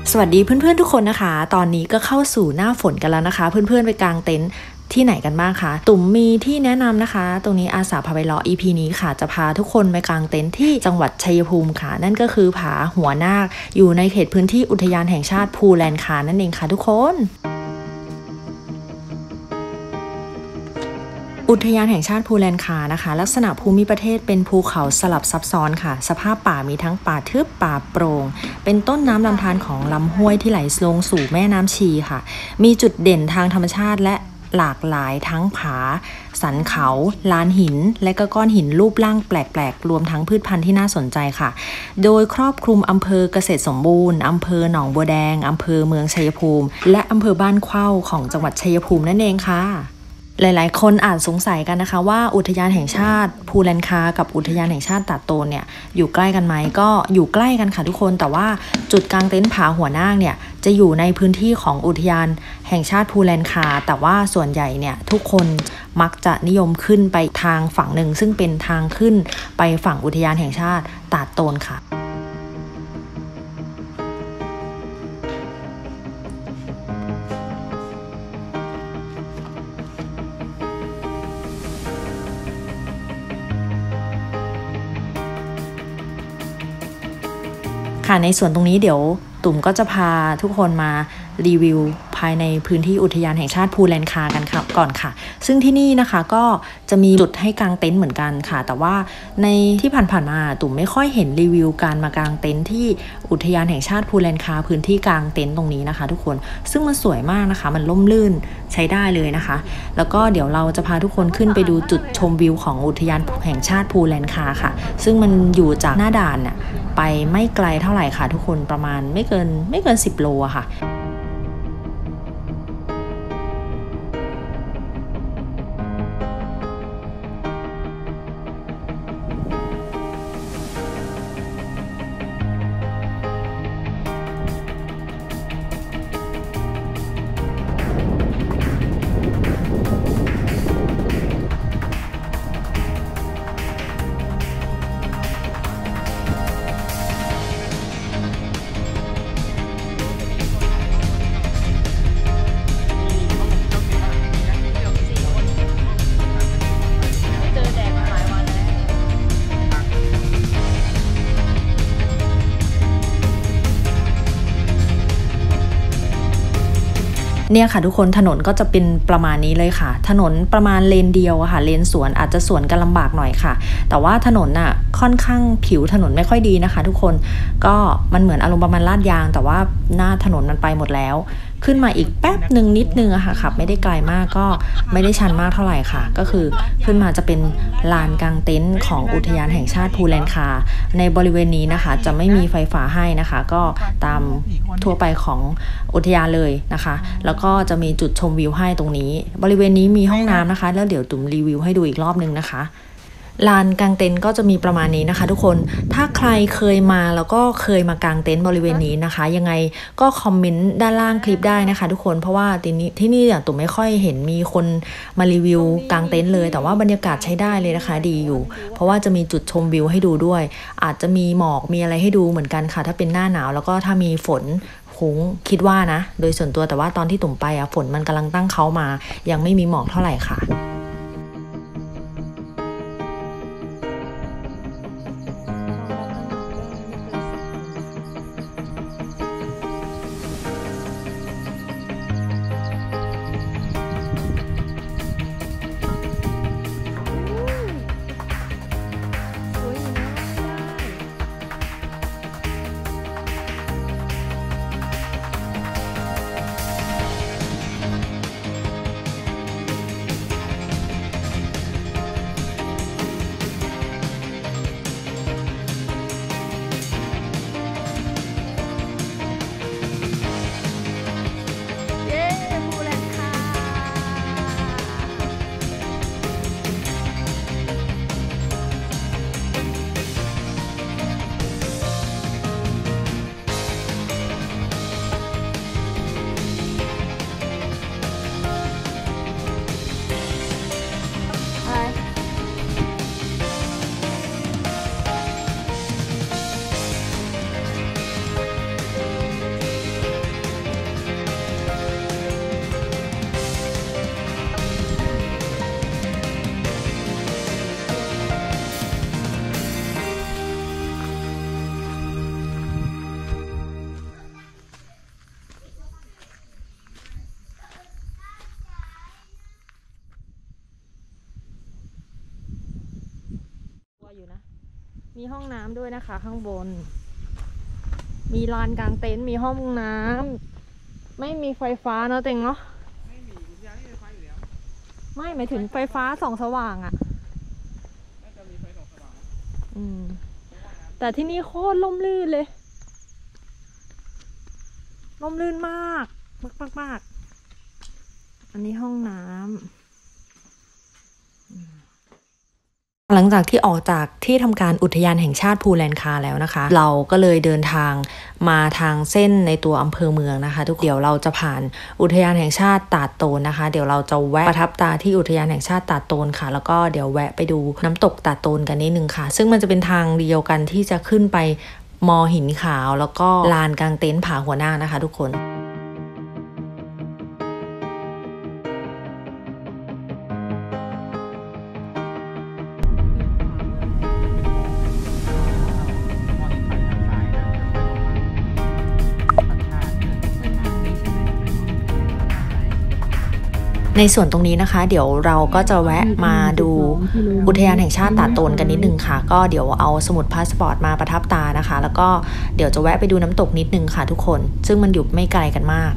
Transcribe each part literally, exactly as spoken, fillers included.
สวัสดีเพื่อนๆทุกคนนะคะตอนนี้ก็เข้าสู่หน้าฝนกันแล้วนะคะเพื่อนๆไปกางเต็นท์ที่ไหนกันบ้างคะตุ่มมีที่แนะนำนะคะตรงนี้อาสาพาไปรอ อี พี นี้ค่ะจะพาทุกคนไปกางเต็นท์ที่จังหวัดชัยภูมิค่ะนั่นก็คือผาหัวนาคอยู่ในเขตพื้นที่อุทยานแห่งชาติภูแลนคานั่นเองค่ะทุกคนอุทยานแห่งชาติภูแลนคานะคะลักษณะภูมิประเทศเป็นภูเขาสลับซับซ้อนค่ะสภาพป่ามีทั้งป่าทึบป่าโปร่งเป็นต้นน้ำลำธารของลำห้วยที่ไหลลงสู่แม่น้ำชีค่ะมีจุดเด่นทางธรรมชาติและหลากหลายทั้งผาสันเขาลานหินและก็ก้อนหินรูปร่างแปลกๆรวมทั้งพืชพันธุ์ที่น่าสนใจค่ะโดยครอบคลุมอำเภอเกษตรสมบูรณ์อำเภอหนองบัวแดงอำเภอเมืองชัยภูมิและอำเภอบ้านเข้าของจังหวัดชัยภูมินั่นเองค่ะหลายๆคนอาจสงสัยกันนะคะว่าอุทยานแห่งชาติภูแลนคากับอุทยานแห่งชาติตาดโตนเนี่ยอยู่ใกล้กันไหมก็อยู่ใกล้กันค่ะทุกคนแต่ว่าจุดกางเต็นท์ผาหัวนาคเนี่ยจะอยู่ในพื้นที่ของอุทยานแห่งชาติภูแลนคาแต่ว่าส่วนใหญ่เนี่ยทุกคนมักจะนิยมขึ้นไปทางฝั่งหนึ่งซึ่งเป็นทางขึ้นไปฝั่งอุทยานแห่งชาติตาดโตนค่ะในส่วนตรงนี้เดี๋ยวตุ่มก็จะพาทุกคนมารีวิวภายในพื้นที่อุทยานแห่งชาติภูแลนคากันค่ะก่อนค่ะซึ่งที่นี่นะคะก็จะมีจุดให้กางเต็นท์เหมือนกันค่ะแต่ว่าในที่ผ่านๆมาตุ่มไม่ค่อยเห็นรีวิวการมากางเต็นท์ที่อุทยานแห่งชาติภูแลนคาพื้นที่กางเต็นท์ตรงนี้นะคะทุกคนซึ่งมันสวยมากนะคะมันร่มรื่นใช้ได้เลยนะคะแล้วก็เดี๋ยวเราจะพาทุกคนขึ้นไปดูจุดชมวิวของอุทยานแห่งชาติภูแลนคาค่ะซึ่งมันอยู่จากหน้าด่านเนี่ยไปไม่ไกลเท่าไหร่ค่ะทุกคนประมาณไม่เกินไม่เกินสิบโลอะค่ะเนี่ยค่ะทุกคนถนนก็จะเป็นประมาณนี้เลยค่ะถนนประมาณเลนเดียวอะค่ะเลนสวนอาจจะสวนกันลำบากหน่อยค่ะแต่ว่าถนนน่ะค่อนข้างผิวถนนไม่ค่อยดีนะคะทุกคนก็มันเหมือนอารมณ์ประมาณลาดยางแต่ว่าหน้าถนนมันไปหมดแล้วขึ้นมาอีกแป๊บหนึ่งนิดนึงอะค่ะขับไม่ได้ไกลมากก็ไม่ได้ชันมากเท่าไหร่ค่ะก็คือขึ้นมาจะเป็นลานกางเต็นท์ของอุทยานแห่งชาติภูแลนคาในบริเวณนี้นะคะจะไม่มีไฟฟ้าให้นะคะก็ตามทั่วไปของอุทยานเลยนะคะแล้วก็จะมีจุดชมวิวให้ตรงนี้บริเวณนี้มีห้องน้ำนะคะแล้วเดี๋ยวตุ่มรีวิวให้ดูอีกรอบนึงนะคะลานกางเต็นท์ก็จะมีประมาณนี้นะคะทุกคนถ้าใครเคยมาแล้วก็เคยมากางเต็นท์บริเวณนี้นะคะยังไงก็คอมเมนต์ด้านล่างคลิปได้นะคะทุกคนเพราะว่าที่นี่ที่นี่ตุ่มไม่ค่อยเห็นมีคนมารีวิวกางเต็นท์เลยแต่ว่าบรรยากาศใช้ได้เลยนะคะดีอยู่เพราะว่าจะมีจุดชมวิวให้ดูด้วยอาจจะมีหมอกมีอะไรให้ดูเหมือนกันค่ะถ้าเป็นหน้าหนาวแล้วก็ถ้ามีฝนคงคิดว่านะโดยส่วนตัวแต่ว่าตอนที่ตุ่มไปอะฝนมันกำลังตั้งเขามายังไม่มีหมอกเท่าไหร่ค่ะอยู่นะมีห้องน้ำด้วยนะคะข้างบนมีลานกลางเต็นท์มีห้องน้ำไม่มีไฟฟ้าเนาะเต็งเนาะไม่มียังไม่มีไฟอยู่แล้วไม่หมายถึงไฟฟ้าส่องสว่างอ่ะน่าจะมีไฟส่องสว่างอืมแต่ที่นี่โคตรล่มลื่นเลยล่มลื่นมากมากมากมากอันนี้ห้องน้ำหลังจากที่ออกจากที่ทำการอุทยานแห่งชาติภูแลนคาแล้วนะคะเราก็เลยเดินทางมาทางเส้นในตัวอำเภอเมืองนะคะทุกเดี๋ยวเราจะผ่านอุทยานแห่งชาติตาดโตนนะคะเดี๋ยวเราจะแวะประทับตาที่อุทยานแห่งชาติตาดโตนค่ะแล้วก็เดี๋ยวแวะไปดูน้ำตกตาดโตนกันนิดนึงค่ะซึ่งมันจะเป็นทางเดียวกันที่จะขึ้นไปมอหินขาวแล้วก็ลานกลางเต็นท์ผาหัวหน้านะคะทุกคนในส่วนตรงนี้นะคะเดี๋ยวเราก็จะแวะมาดูอุทยานแห่งชาติตาดโตนกันนิดนึงค่ะก็เดี๋ยวเอาสมุดพาสปอร์ตมาประทับตานะคะแล้วก็เดี๋ยวจะแวะไปดูน้ำตกนิดนึงค่ะทุกคนซึ่งมันอยู่ไม่ไกลกันมาก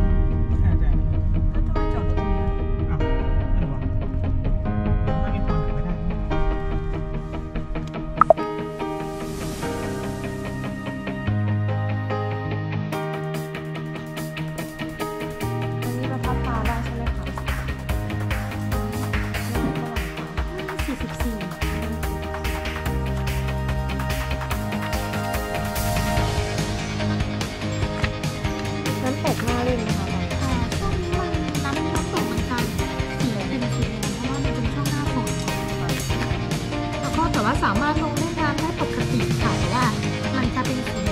สามารถลงเล่นน้ำได้ปกติค่ะแต่ว่ามันจะเป็นสี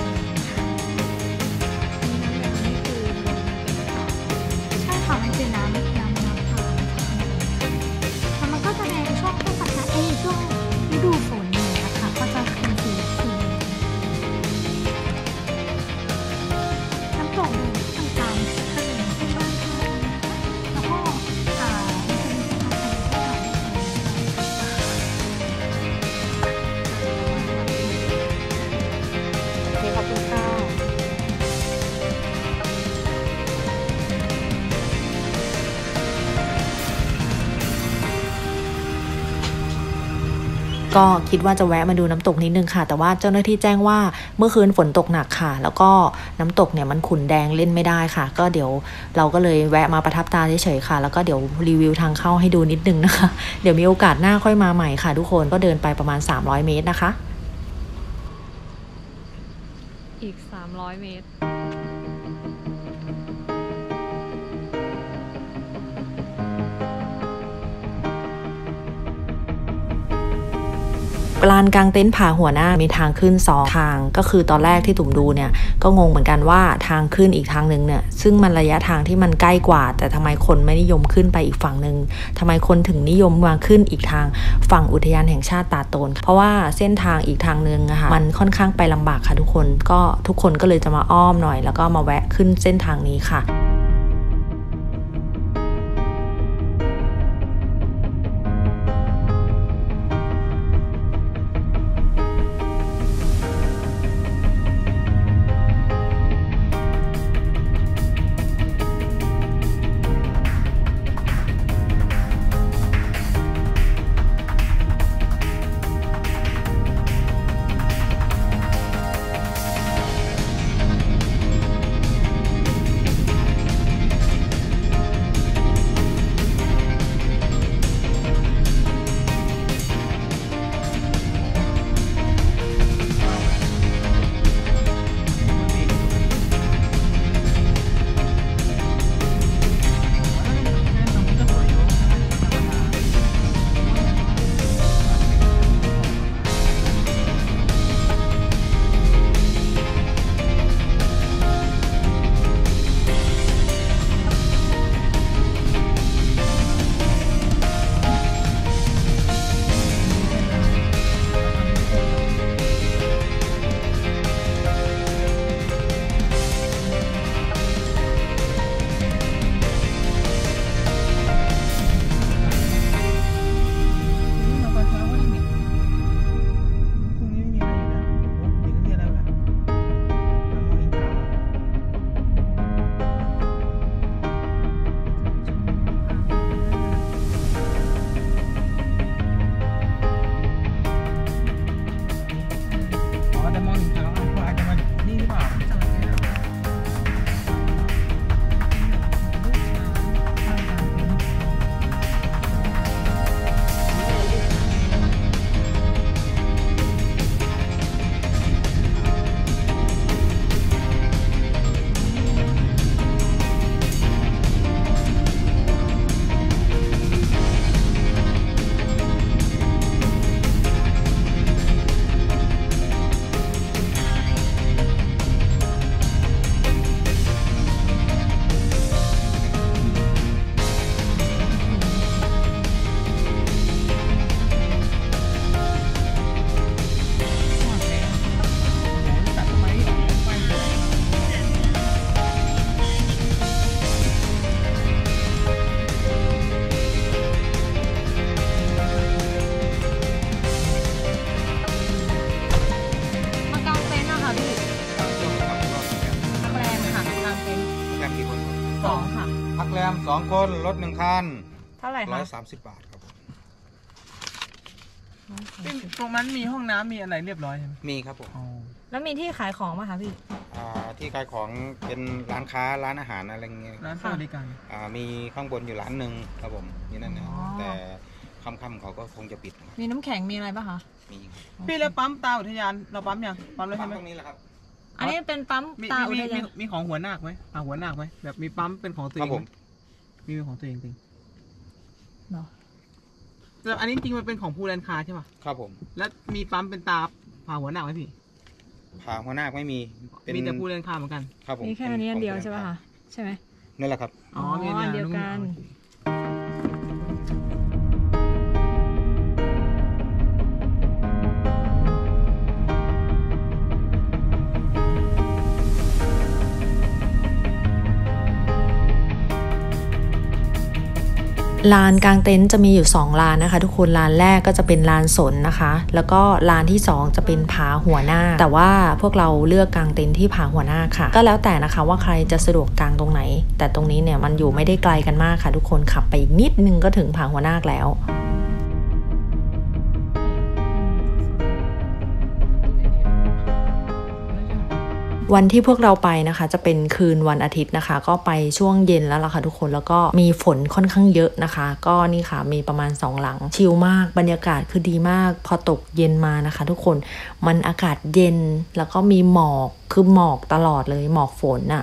ใช่ค่ะมันเป็นน้ำน้ำน้ำค่ะแล้วมันก็จะแดงช่วงเทศกาลเอ้ยช่วงฤดูฝนเนี่ยนะคะก็จะเป็นสีสีน้ำตกต่างๆก็เป็นที่บ้านแล้วก็อ่าก็คิดว่าจะแวะมาดูน้ำตกนิดนึงค่ะแต่ว่าเจ้าหน้าที่แจ้งว่าเมื่อคืนฝนตกหนักค่ะแล้วก็น้ำตกเนี่ยมันขุ่นแดงเล่นไม่ได้ค่ะก็เดี๋ยวเราก็เลยแวะมาประทับตาเฉยๆค่ะแล้วก็เดี๋ยวรีวิวทางเข้าให้ดูนิดนึงนะคะเดี๋ยวมีโอกาสหน้าค่อยมาใหม่ค่ะทุกคนก็เดินไปประมาณสามร้อยเมตรนะคะอีกสามร้อยเมตรลานกลางเต็นท์ผาหัวหน้ามีทางขึ้นสองทางก็คือตอนแรกที่ตุ่มดูเนี่ยก็งงเหมือนกันว่าทางขึ้นอีกทางนึงเนี่ยซึ่งมันระยะทางที่มันใกล้กว่าแต่ทำไมคนไม่นิยมขึ้นไปอีกฝั่งนึงทำไมคนถึงนิยมมาขึ้นอีกทางฝั่งอุทยานแห่งชาติตาดโตนเพราะว่าเส้นทางอีกทางนึงอะค่ะมันค่อนข้างไปลำบากค่ะทุกคนก็ทุกคนก็เลยจะมาอ้อมหน่อยแล้วก็มาแวะขึ้นเส้นทางนี้ค่ะคนรถหนึ่งคันเท่าไหร่คะร้อยสามสิบบาทครับตรงนั้นมีห้องน้ำมีอะไรเรียบร้อยใช่ไหมมีครับผมแล้วมีที่ขายของไหมคะพี่ที่ขายของเป็นร้านค้าร้านอาหารอะไรเงี้ยร้านบริการมีข้างบนอยู่ร้านหนึ่งครับผมนี่นั่นนะแต่ค่ำๆเขาก็คงจะปิดมีน้ำแข็งมีอะไรป่ะคะมีพี่แล้วปั๊มตาอุทยานเราปั๊มยังปั๊มเลยใช่ไหมตรงนี้แหละครับอันนี้เป็นปั๊มตาอุทยานมีของหัวหน้าไหมอ่าหัวหน้าไหมแบบมีปั๊มเป็นของตัวเองมีเป็นของตัวเองจริงเนาะแต่อันนี้จริงมันเป็นของภูแลนคาใช่ป่ะครับผมแล้วมีปั๊มเป็นตาผ่าหัวหน้าไหมพี่ผ่าหัวหน้าไม่มีมีแต่ภูแลนคาเหมือนกันครับผมมีแค่อันนี้อันเดียวใช่ป่ะคะใช่ไหมนั่นแหละครับอ๋ออันเดียวกันลานกลางเต็นท์จะมีอยู่สองลานนะคะทุกคนลานแรกก็จะเป็นลานสนนะคะแล้วก็ลานที่สองจะเป็นผาหัวหน้าแต่ว่าพวกเราเลือกกางเต็นท์ที่ผาหัวหน้าค่ะก็แล้วแต่นะคะว่าใครจะสะดวกกางตรงไหนแต่ตรงนี้เนี่ยมันอยู่ไม่ได้ไกลกันมากค่ะทุกคนขับไปอีกนิดนึงก็ถึงผาหัวหน้าแล้ววันที่พวกเราไปนะคะจะเป็นคืนวันอาทิตย์นะคะก็ไปช่วงเย็นแล้วล่ะค่ะทุกคนแล้วก็มีฝนค่อนข้างเยอะนะคะก็นี่ค่ะมีประมาณสองหลังชิลมากบรรยากาศคือดีมากพอตกเย็นมานะคะทุกคนมันอากาศเย็นแล้วก็มีหมอกคือหมอกตลอดเลยหมอกฝนอะ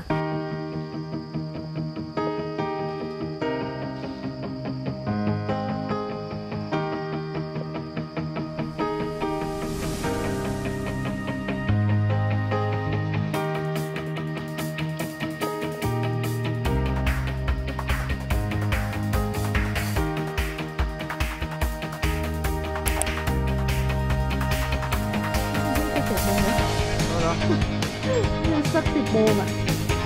สักสิบโมงอะ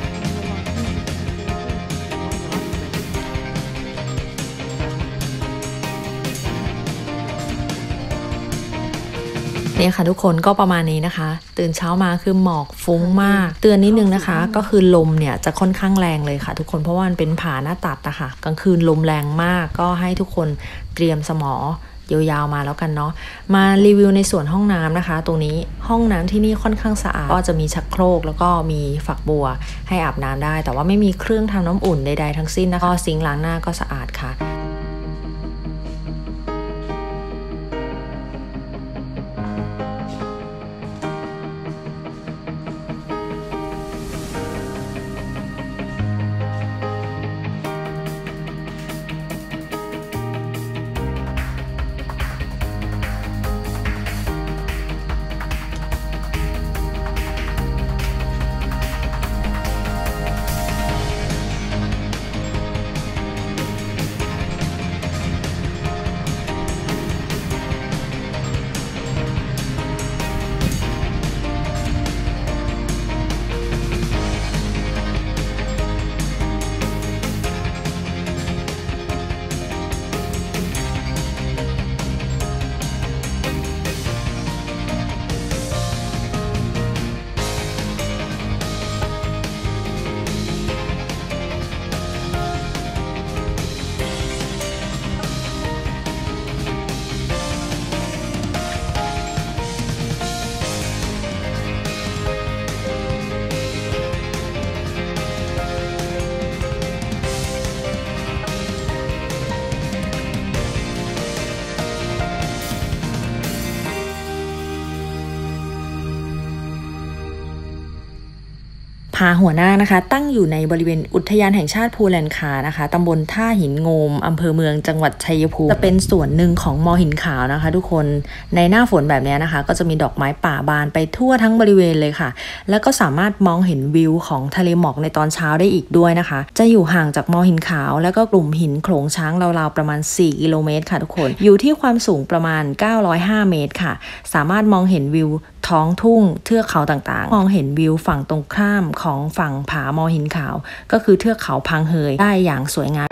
เนี่ยค่ะทุกคนก็ประมาณนี้นะคะตื่นเช้ามาคือหมอกฟุ้งมากเตือนนิดนึงนะคะก็คือลมเนี่ยจะค่อนข้างแรงเลยค่ะทุกคนเพราะว่ามันเป็นผาหน้าตัดนะคะกลางคืนลมแรงมากก็ให้ทุกคนเตรียมสมอยาวๆมาแล้วกันเนาะมารีวิวในส่วนห้องน้ำนะคะตรงนี้ห้องน้ำที่นี่ค่อนข้างสะอาดก็จะมีชักโครกแล้วก็มีฝักบัวให้อาบน้ำได้แต่ว่าไม่มีเครื่องทำน้ำอุ่นใดๆทั้งสิ้นนะคะซิงค์ล้างหน้าก็สะอาดค่ะผาหัวหน้านะคะตั้งอยู่ในบริเวณอุทยานแห่งชาติภูแลนคานะคะตำบลท่าหินโงมอำเภอเมืองจังหวัดชัยภูมิจะเป็นส่วนหนึ่งของมอหินขาวนะคะทุกคนในหน้าฝนแบบนี้นะคะก็จะมีดอกไม้ป่าบานไปทั่วทั้งบริเวณเลยค่ะแล้วก็สามารถมองเห็นวิวของทะเลหมอกในตอนเช้าได้อีกด้วยนะคะจะอยู่ห่างจากมอหินขาวแล้วก็กลุ่มหินโขลงช้างราวๆประมาณสี่กิโลเมตรค่ะทุกคนอยู่ที่ความสูงประมาณเก้าร้อยห้าเมตรค่ะสามารถมองเห็นวิวท้องทุ่งเทือกเขาต่างๆมองเห็นวิวฝั่งตรงข้ามของฝั่งผามอหินขาวก็คือเทือกเขาพังเฮยได้อย่างสวยงาม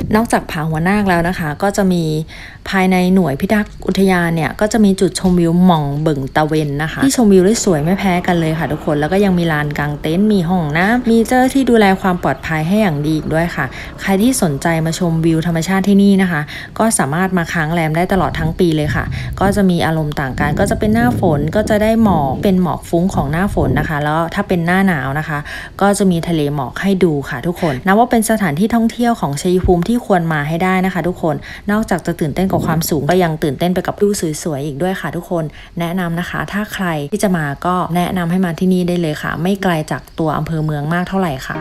นอกจากผาหัวนาคแล้วนะคะก็จะมีภายในหน่วยพิทักษ์อุทยานเนี่ยก็จะมีจุดชมวิวหม่องเบิ่งตะเวนนะคะที่ชมวิวได้สวยไม่แพ้กันเลยค่ะทุกคนแล้วก็ยังมีลานกางเต็นท์มีห้องน้ำมีเจ้าที่ดูแลความปลอดภัยให้อย่างดีอีกด้วยค่ะใครที่สนใจมาชมวิวธรรมชาติที่นี่นะคะก็สามารถมาค้างแรมได้ตลอดทั้งปีเลยค่ะก็จะมีอารมณ์ต่างกันก็จะเป็นหน้าฝนก็จะได้หมอกเป็นหมอกฟุ้งของหน้าฝนนะคะแล้วถ้าเป็นหน้าหนาวนะคะก็จะมีทะเลหมอกให้ดูค่ะทุกคนนับว่าเป็นสถานที่ท่องเที่ยวของชัยภูมิที่ควรมาให้ได้นะคะทุกคนนอกจากจะตื่นเต้นกับความสูงก็ยังตื่นเต้นไปกับวิวสวยๆอีกด้วยค่ะทุกคนแนะนำนะคะถ้าใครที่จะมาก็แนะนำให้มาที่นี่ได้เลยค่ะไม่ไกลจากตัวอำเภอเมืองมากเท่าไหร่ค่ะ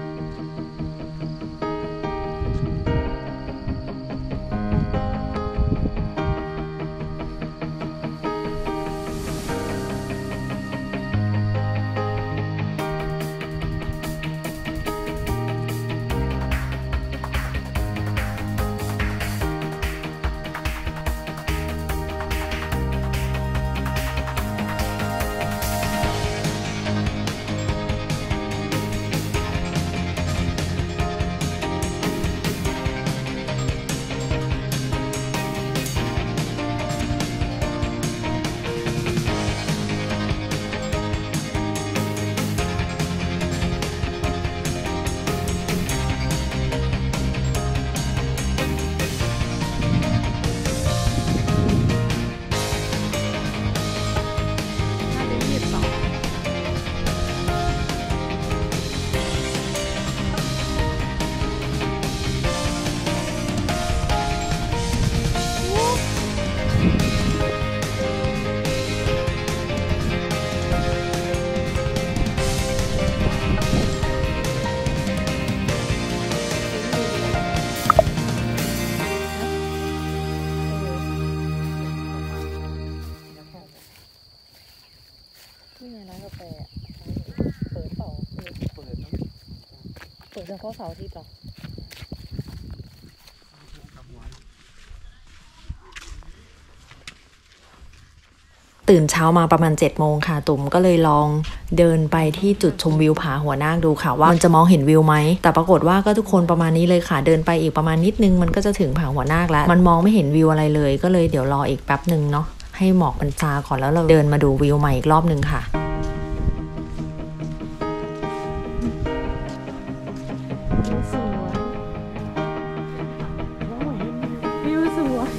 นี่ไงร้านกาแฟเปิดเปล่าเปิดเปิดเปิดเฉพาะเสาร์อาทิตย์หรอตื่นเช้ามาประมาณเจ็ดโมงค่ะตุ่มก็เลยลองเดินไปที่จุดชมวิวผาหัวนาคดูค่ะว่ามันจะมองเห็นวิวไหมแต่ปรากฏว่าก็ทุกคนประมาณนี้เลยค่ะเดินไปอีกประมาณนิดนึงมันก็จะถึงผาหัวนาคแล้วมันมองไม่เห็นวิวอะไรเลยก็เลยเดี๋ยวรออีกแป๊บนึงเนาะให้หมอกมันซาก่อนแล้วเราเดินมาดูวิวใหม่อีกรอบนึงค่ะวิวสวย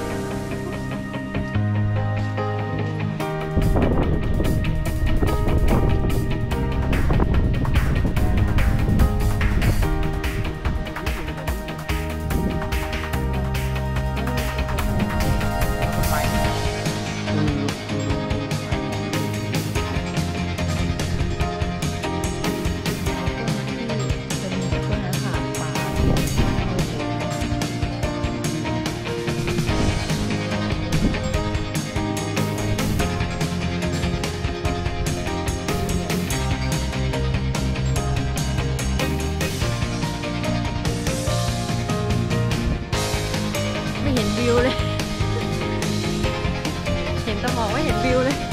ไม่เห็นวิวเลยเห็นแต่หมอกไม่เห็นวิวเลย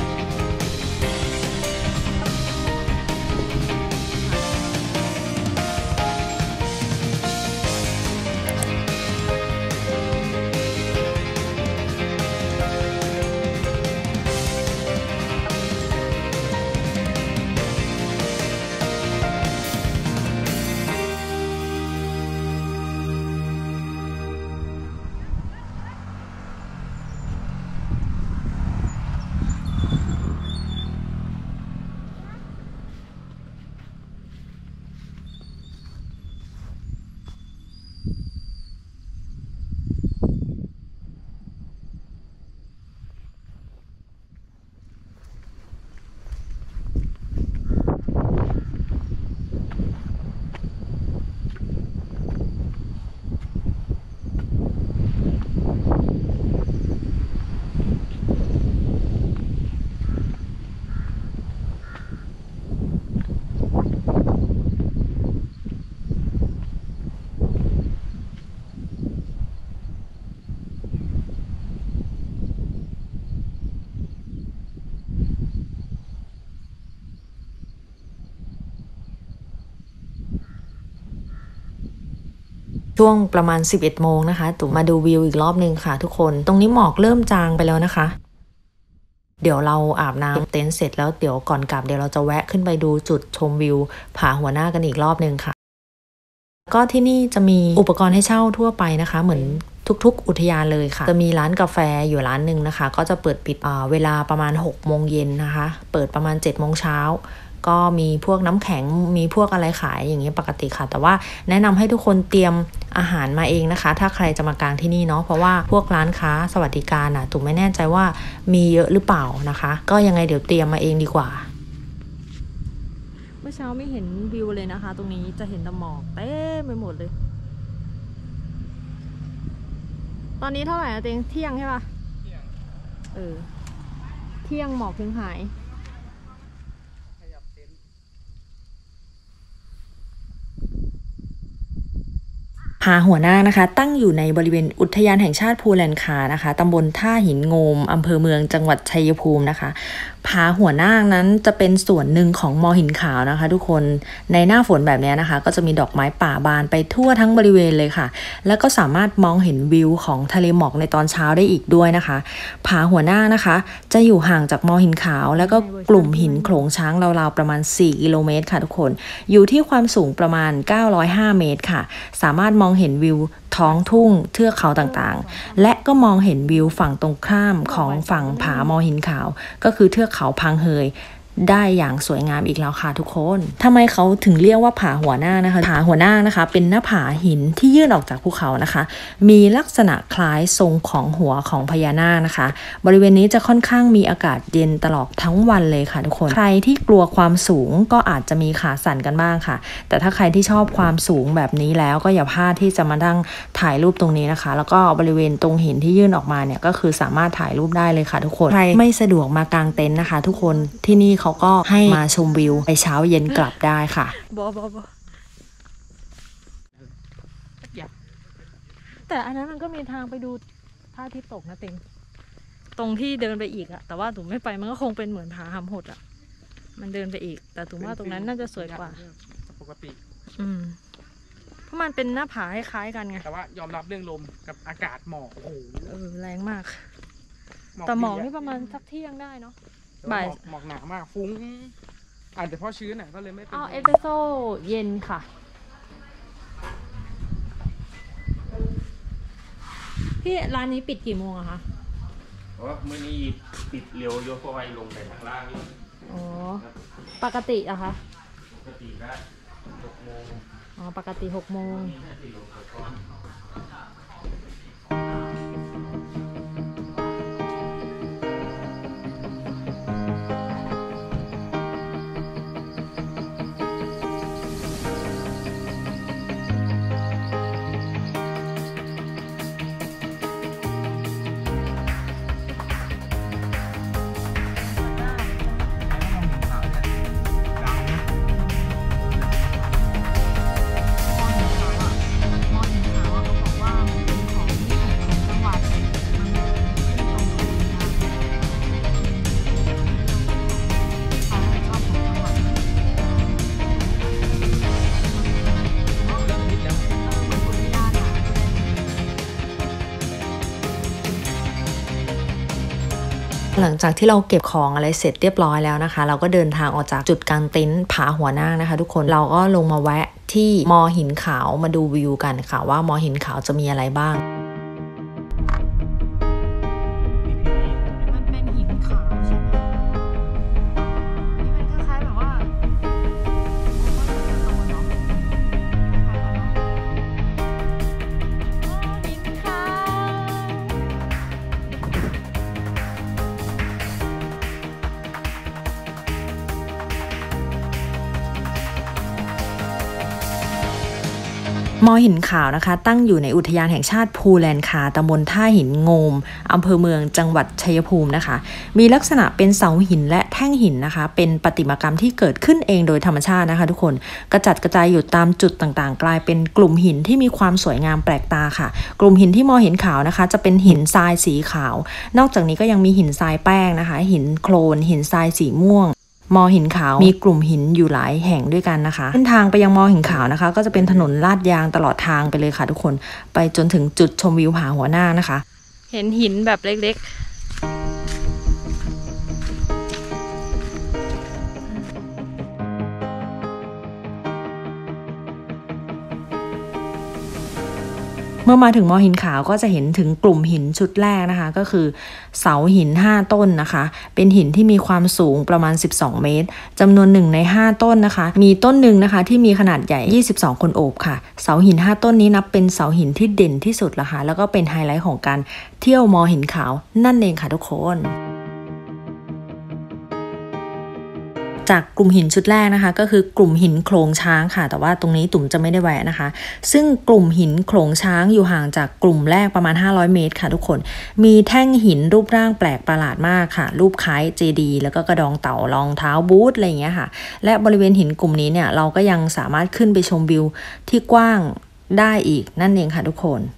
ช่วงประมาณสิบเอ็ดโมงนะคะตู่มาดูวิวอีกรอบนึงค่ะทุกคนตรงนี้หมอกเริ่มจางไปแล้วนะคะเดี๋ยวเราอาบน้ำเต็นท์เสร็จแล้วเดี๋ยวก่อนกลับเดี๋ยวเราจะแวะขึ้นไปดูจุดชมวิวผาหัวหน้ากันอีกรอบนึงค่ะก็ที่นี่จะมีอุปกรณ์ให้เช่าทั่วไปนะคะเหมือนทุกๆอุทยานเลยค่ะจะมีร้านกาแฟอยู่ร้านหนึ่งนะคะก็จะเปิดปิดเวลาประมาณหกโมงเย็นนะคะเปิดประมาณเจ็ดโมงเช้าก็มีพวกน้ำแข็งมีพวกอะไรขายอย่างนี้ปกติค่ะแต่ว่าแนะนำให้ทุกคนเตรียมอาหารมาเองนะคะถ้าใครจะมากางที่นี่เนาะเพราะว่าพวกร้านค้าสวัสดิการอ่ะตู่ไม่แน่ใจว่ามีเยอะหรือเปล่านะคะก็ยังไงเดี๋ยวเตรียมมาเองดีกว่าเมื่อเช้าไม่เห็นวิวเลยนะคะตรงนี้จะเห็นแต่หมอกเต็มไปหมดเลยตอนนี้เท่าไหร่อะเต็งเที่ยงใช่ปะเที่ยงเออเที่ยงหมอกถึงหายผาหัวหน้านะคะตั้งอยู่ในบริเวณอุทยานแห่งชาติภูแลนคานะคะตำบลท่าหินโงมอำเภอเมืองจังหวัดชัยภูมินะคะผาหัวหน้านั้นจะเป็นส่วนหนึ่งของมอหินขาวนะคะทุกคนในหน้าฝนแบบนี้นะคะก็จะมีดอกไม้ป่าบานไปทั่วทั้งบริเวณเลยค่ะแล้วก็สามารถมองเห็นวิวของทะเลหมอกในตอนเช้าได้อีกด้วยนะคะผาหัวหน้านะคะจะอยู่ห่างจากมอหินขาวแล้วก็กลุ่มหินโขลงช้างราวๆประมาณสี่กิโลเมตรค่ะทุกคนอยู่ที่ความสูงประมาณเก้าร้อยห้าเมตรค่ะสามารถมองเห็นวิวท้องทุ่งเทือกเขาต่างๆและก็มองเห็นวิวฝั่งตรงข้ามของฝั่งผามอหินขาวก็คือเทือกเขาพังเฮยได้อย่างสวยงามอีกแล้วค่ะทุกคนทำไมเขาถึงเรียกว่าผาหัวหน้านะคะผาหัวหน้านะคะเป็นหน้าผาหินที่ยื่นออกจากภูเขานะคะมีลักษณะคล้ายทรงของหัวของพญานาคนะคะบริเวณนี้จะค่อนข้างมีอากาศเย็นตลอดทั้งวันเลยค่ะทุกคนใครที่กลัวความสูงก็อาจจะมีขาสั่นกันบ้างค่ะแต่ถ้าใครที่ชอบความสูงแบบนี้แล้วก็อย่าพลาดที่จะมานั่งถ่ายรูปตรงนี้นะคะแล้วก็บริเวณตรงหินที่ยื่นออกมาเนี่ยก็คือสามารถถ่ายรูปได้เลยค่ะทุกคนใครไม่สะดวกมากางเต็นท์นะคะทุกคนที่นี่เขาก็ให้มาชมวิวไปเช้าเย็นกลับได้ค่ะบอบอบอแต่อันนั้นมันก็มีทางไปดูพระอาทิตย์ตกนะเต็งตรงที่เดินไปอีกอะแต่ว่าตุ๋มไม่ไปมันก็คงเป็นเหมือนผาหำหดอะมันเดินไปอีกแต่ตุ๋มว่าตรงนั้นน่าจะสวยกว่าปกติอืมเพราะมันเป็นหน้าผาคล้ายๆกันไงแต่ว่ายอมรับเรื่องลมกับอากาศหมอกโอ้โหเออแรงมากแต่หมอกนี่ประมาณสักเที่ยงได้เนาะบ่ายหมอกหนามากฟุ้งอาจจะเพราะชื้นน่ะก็เลยไม่เป็นเอาเอสเปรสโซ่เย็นค่ะพี่ร้านนี้ปิดกี่โมงอะคะอ๋อเมื่อนี้ปิดเร็วโยกไวลงไปทางล่างนี่อ๋อปกติอะคะปกติก็หกโมงอ๋อปกติหกโมงหลังจากที่เราเก็บของอะไรเสร็จเรียบร้อยแล้วนะคะเราก็เดินทางออกจากจุดกางเต็นท์ผาหัวหน้านะคะทุกคนเราก็ลงมาแวะที่มอหินขาวมาดูวิวกันค่ะว่ามอหินขาวจะมีอะไรบ้างมันเป็นหินขาวใช่ไหมนี่มันคล้ายๆแบบว่าหินขาวมอหินขาวนะคะตั้งอยู่ในอุทยานแห่งชาติภูแลนคาตำบลท่าหินโงมอำเภอเมืองจังหวัดชัยภูมินะคะมีลักษณะเป็นเสาหินและแท่งหินนะคะเป็นประติมากรรมที่เกิดขึ้นเองโดยธรรมชาตินะคะทุกคนกระจัดกระจายอยู่ตามจุดต่างๆกลายเป็นกลุ่มหินที่มีความสวยงามแปลกตาค่ะกลุ่มหินที่มอหินขาวนะคะจะเป็นหินทรายสีขาวนอกจากนี้ก็ยังมีหินทรายแป้งนะคะหินโคลนหินทรายสีม่วงมอหินขาวมีกลุ่มหินอยู่หลายแห่งด้วยกันนะคะเส้นทางไปยังมอหินขาวนะคะก็จะเป็นถนนลาดยางตลอดทางไปเลยค่ะทุกคนไปจนถึงจุดชมวิวผาหัวหน้านะคะเห็นหินแบบเล็กๆเมื่อมาถึงมอหินขาวก็จะเห็นถึงกลุ่มหินชุดแรกนะคะก็คือเสาหินห้าต้นนะคะเป็นหินที่มีความสูงประมาณสิบสองเมตรจำนวนหนึ่งในห้าต้นนะคะมีต้นหนึ่งนะคะที่มีขนาดใหญ่ยี่สิบสองคนโอบค่ะเสาหินห้าต้นนี้นับเป็นเสาหินที่เด่นที่สุดละค่ะแล้วก็เป็นไฮไลท์ของการเที่ยวมอหินขาวนั่นเองค่ะทุกคนจากกลุ่มหินชุดแรกนะคะก็คือกลุ่มหินโขลงช้างค่ะแต่ว่าตรงนี้ตุ่มจะไม่ได้แวะนะคะซึ่งกลุ่มหินโขลงช้างอยู่ห่างจากกลุ่มแรกประมาณห้าร้อยเมตรค่ะทุกคนมีแท่งหินรูปร่างแปลกประหลาดมากค่ะรูปคล้ายเจดีย์แล้วก็กระดองเต่ารองเท้าบูทอะไรอย่างเงี้ยค่ะและบริเวณหินกลุ่มนี้เนี่ยเราก็ยังสามารถขึ้นไปชมวิวที่กว้างได้อีกนั่นเองค่ะทุกคน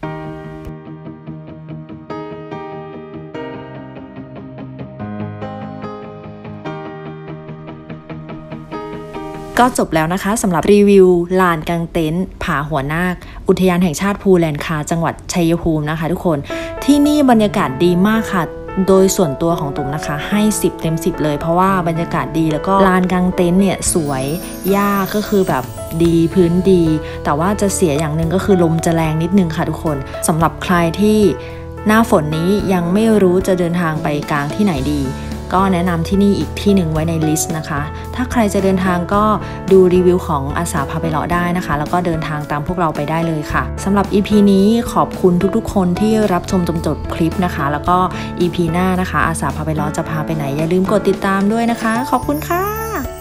ก็จบแล้วนะคะสำหรับรีวิวลานกางเต็นท์ผาหัวนาคอุทยานแห่งชาติภูแลนคาจังหวัดชัยภูมินะคะทุกคนที่นี่บรรยากาศดีมากค่ะโดยส่วนตัวของตุ่มนะคะให้สิบเต็มสิบเลยเพราะว่าบรรยากาศดีแล้วก็ลานกางเต็นท์เนี่ยสวยหญ้าก็คือแบบดีพื้นดีแต่ว่าจะเสียอย่างหนึ่งก็คือลมจะแรงนิดนึงค่ะทุกคนสำหรับใครที่หน้าฝนนี้ยังไม่รู้จะเดินทางไปกลางที่ไหนดีก็แนะนำที่นี่อีกที่หนึ่งไว้ในลิสต์นะคะถ้าใครจะเดินทางก็ดูรีวิวของอาสาพาไปเลาะได้นะคะแล้วก็เดินทางตามพวกเราไปได้เลยค่ะสำหรับ อี พี นี้ขอบคุณทุกๆคนที่รับชมจนจบคลิปนะคะแล้วก็ อี พี หน้านะคะอาสาพาไปเลาะจะพาไปไหนอย่าลืมกดติดตามด้วยนะคะขอบคุณค่ะ